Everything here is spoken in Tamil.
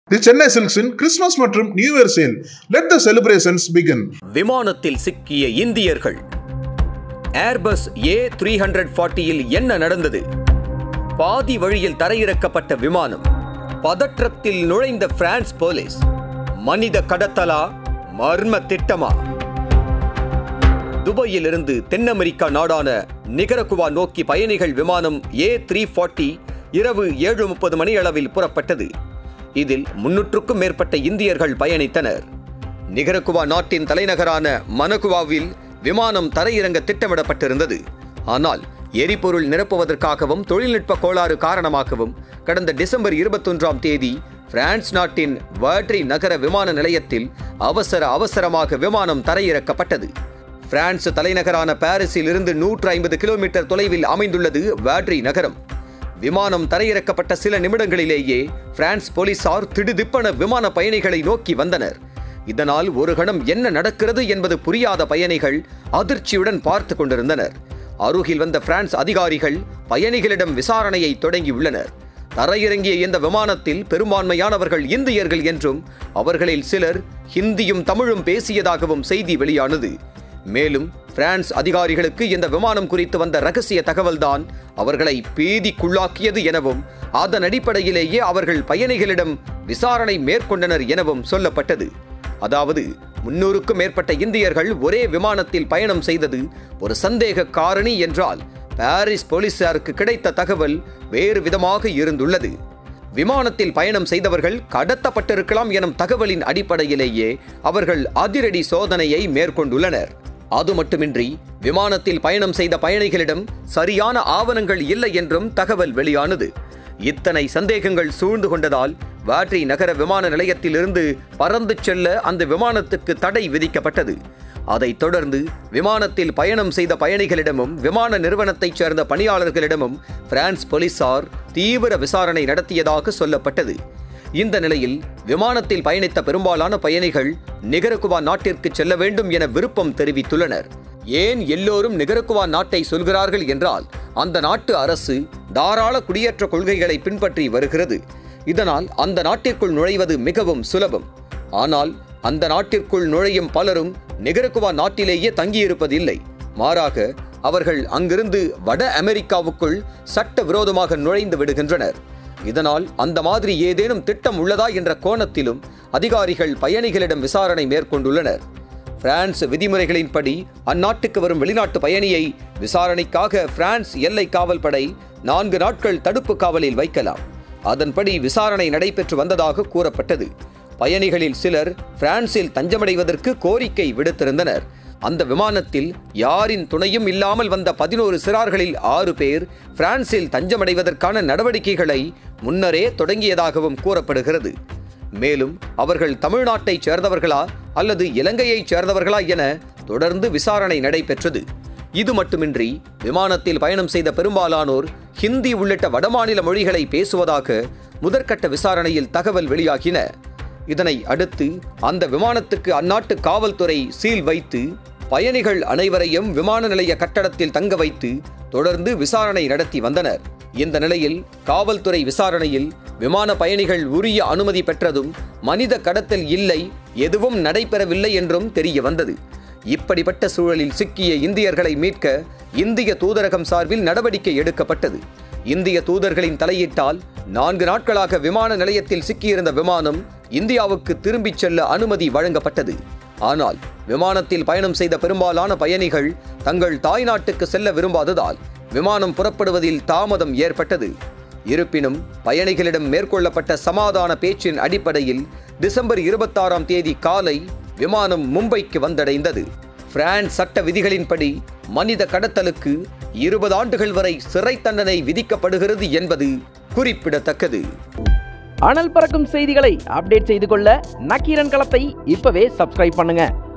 தி சென்னை சில்க்ஸின் கிறிஸ்துமஸ் மற்றும் new year sale. Let the celebrations begin. விமானத்தில் சிக்கிய இந்தியர்கள். ஏர்பஸ் A340 என்ன நடந்தது? பாதி வழியில் தரையிறக்கப்பட்ட விமானம். பதற்றத்தில் நுழைந்த பிரான்ஸ் போலீஸ். மனித கடத்தலா, மர்ம திட்டமா? துபாயில் இருந்து தென் அமெரிக்கா நாடான நிகரகுவா நோக்கி பயணிகள் விமானம் A340 இரவு 7:30 மணி அளவில் புறப்பட்டது. இதில் 300க்கும் மேற்பட்ட இந்தியர்கள் பயணித்தனர். நிகரகுவா நாட்டின் தலைநகரான மனகுவாவில் விமானம் தரையிறங்க திட்டமிடப்பட்டிருந்தது. ஆனால் எரிபொருள் நிரப்புவதற்காகவும் தொழில்நுட்ப கோளாறு காரணமாகவும் கடந்த டிசம்பர் 21ஆம் தேதி பிரான்ஸ் நாட்டின் வாட்ரி நகர விமான நிலையத்தில் அவசரமாக விமானம் தரையிறக்கப்பட்டது. பிரான்ஸ் தலைநகரான பாரிஸில் இருந்து 150 கிலோமீட்டர் தொலைவில் அமைந்துள்ளது வாட்ரி நகரம். விமானம் தரையிறக்கப்பட்ட சில நிமிடங்களிலேயே பிரான்ஸ் போலீசார் திடுதிப்பென விமான பயணிகளை நோக்கி வந்தனர். இதனால் ஒரு கணம் என்ன நடக்கிறது என்பது புரியாத பயணிகள் அதிர்ச்சியுடன் பார்த்து கொண்டிருந்தனர். அருகில் வந்த பிரான்ஸ் அதிகாரிகள் பயணிகளிடம் விசாரணையை தொடங்கியுள்ளனர். தரையிறங்கிய இந்த விமானத்தில் பெரும்பான்மையானவர்கள் இந்தியர்கள் என்றும் அவர்களில் சிலர் ஹிந்தியும் தமிழும் பேசியதாகவும் செய்தி வெளியானது. மேலும் பிரான்ஸ் அதிகாரிகளுக்கு இந்த விமானம் குறித்து வந்த ரகசிய தகவல்தான் அவர்களை பீதிக்குள்ளாக்கியது எனவும் அதன் அடிப்படையிலேயே அவர்கள் பயணிகளிடம் விசாரணை மேற்கொண்டனர் எனவும் சொல்லப்பட்டது. அதாவது 300க்கும் மேற்பட்ட இந்தியர்கள் ஒரே விமானத்தில் பயணம் செய்தது ஒரு சந்தேக காரணி என்றால், பாரிஸ் போலீசாருக்கு கிடைத்த தகவல் வேறு விதமாக இருந்துள்ளது. விமானத்தில் பயணம் செய்தவர்கள் கடத்தப்பட்டிருக்கலாம் எனும் தகவலின் அடிப்படையிலேயே அவர்கள் அதிரடி சோதனையை மேற்கொண்டுள்ளனர். அது மட்டுமின்றி விமானத்தில் பயணம் செய்த பயணிகளிடம் சரியான ஆவணங்கள் இல்லை என்றும் தகவல் வெளியானது. இத்தனை சந்தேகங்கள் சூழ்ந்து கொண்டதால் வாட்ரி நகர விமான நிலையத்தில் இருந்து பறந்து செல்ல அந்த விமானத்துக்கு தடை விதிக்கப்பட்டது. அதைத் தொடர்ந்து விமானத்தில் பயணம் செய்த பயணிகளிடமும் விமான நிறுவனத்தைச் சேர்ந்த பணியாளர்களிடமும் பிரான்ஸ் போலீசார் தீவிர விசாரணை நடத்தியதாக சொல்லப்பட்டது. இந்த நிலையில் விமானத்தில் பயணித்த பெரும்பாலான பயணிகள் நிகரகுவா நாட்டிற்கு செல்ல வேண்டும் என விருப்பம் தெரிவித்துள்ளனர். ஏன் எல்லோரும் நிகரகுவா நாட்டை சொல்கிறார்கள் என்றால், அந்த நாட்டு அரசு தாராள குடியேற்ற கொள்கைகளை பின்பற்றி வருகிறது. இதனால் அந்த நாட்டிற்குள் நுழைவது மிகவும் சுலபம். ஆனால் அந்த நாட்டிற்குள் நுழையும் பலரும் நிகரகுவா நாட்டிலேயே தங்கியிருப்பதில்லை. மாறாக அவர்கள் அங்கிருந்து வட அமெரிக்காவுக்குள் சட்டவிரோதமாக நுழைந்து விடுகின்றனர். இதனால் அந்த மாதிரி ஏதேனும் திட்டம் உள்ளதா என்ற கோணத்திலும் அதிகாரிகள் பயணிகளிடம் விசாரணை மேற்கொண்டுள்ளனர். பிரான்ஸ் விதிமுறைகளின்படி அந்நாட்டுக்கு வரும் வெளிநாட்டு பயணியை விசாரணைக்காக பிரான்ஸ் எல்லை காவல் படை 4 நாட்கள் தடுப்பு காவலில் வைக்கலாம். அதன்படி விசாரணை நடைபெற்று வந்ததாக கூறப்பட்டது. பயணிகளில் சிலர் பிரான்சில் தஞ்சமடைவதற்கு கோரிக்கை விடுத்திருந்தனர். அந்த விமானத்தில் யாரின் துணையும் இல்லாமல் வந்த 11 சிறார்களில் 6 பேர் பிரான்சில் தஞ்சமடைவதற்கான நடவடிக்கைகளை முன்னரே தொடங்கியதாகவும் கூறப்படுகிறது. மேலும் அவர்கள் தமிழ்நாட்டைச் சேர்ந்தவர்களா அல்லது இலங்கையைச் சேர்ந்தவர்களா என தொடர்ந்து விசாரணை நடைபெற்றது. இது மட்டுமின்றி விமானத்தில் பயணம் செய்த பெரும்பாலானோர் ஹிந்தி உள்ளிட்ட வடமாநில மொழிகளை பேசுவதாக முதற்கட்ட விசாரணையில் தகவல் வெளியாகின. இதனை அடுத்து அந்த விமானத்துக்கு அந்நாட்டு காவல்துறை சீல் வைத்து பயணிகள் அனைவரையும் விமான நிலைய கட்டடத்தில் தங்க வைத்து தொடர்ந்து விசாரணை நடத்தி வந்தனர். இந்த நிலையில் காவல்துறை விசாரணையில் விமான பயணிகள் உரிய அனுமதி பெற்றதும் மனித கடத்தல் இல்லை, எதுவும் நடைபெறவில்லை என்றும் தெரிய வந்தது. இப்படிப்பட்ட சூழலில் சிக்கிய இந்தியர்களை மீட்க இந்திய தூதரகம் சார்பில் நடவடிக்கை எடுக்கப்பட்டது. இந்திய தூதர்களின் தலையீட்டால் 4 நாட்களாக விமான நிலையத்தில் சிக்கியிருந்த விமானம் இந்தியாவுக்கு திரும்பிச் செல்ல அனுமதி வழங்கப்பட்டது. ஆனால் விமானத்தில் பயணம் செய்த பெரும்பாலான பயணிகள் தங்கள் தாய்நாட்டுக்கு செல்ல விரும்பாததால் விமானம் புறப்படுவதில் தாமதம் ஏற்பட்டது. இருப்பினும் பயணிகளிடம் மேற்கொள்ளப்பட்ட சமாதான பேச்சின் அடிப்படையில் டிசம்பர் 26ஆம் தேதி காலை விமானம் மும்பைக்கு வந்தடைந்தது. பிரான்ஸ் சட்ட விதிகளின்படி மனித கடத்தலுக்கு 20 ஆண்டுகள் வரை சிறை தண்டனை விதிக்கப்படுகிறது என்பது குறிப்பிடத்தக்கது. அனல் பறக்கும் செய்திகளை அப்டேட் செய்து கொள்ள நக்கீரன் களத்தை இப்பவே சப்ஸ்கிரைப் பண்ணுங்க.